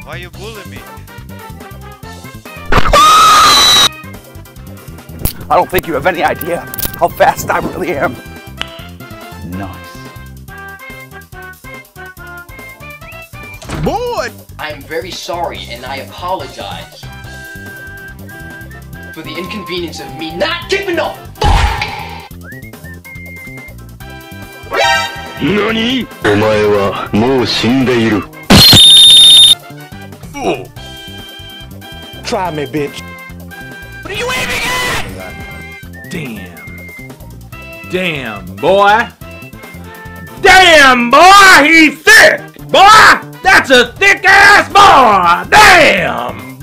Why you bully me? I don't think you have any idea how fast I really am. Nice. Boy! I'm very sorry and I apologize for the inconvenience of me not giving a fuck! NANI?! お前はもう死んでいる。 Try me, bitch. What are you aiming at? Damn. Damn, boy. Damn, boy, he's thick. Boy, that's a thick-ass boy. Damn.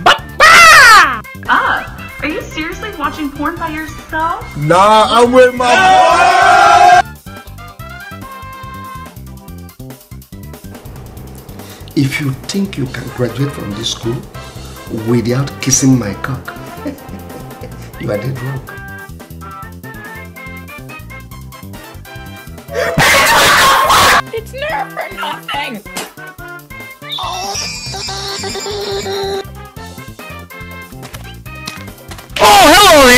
Are you seriously watching porn by yourself? Nah, I'm with my boy! If you think you can graduate from this school without kissing my cock, you are dead wrong. It's nerve for nothing! Oh, hello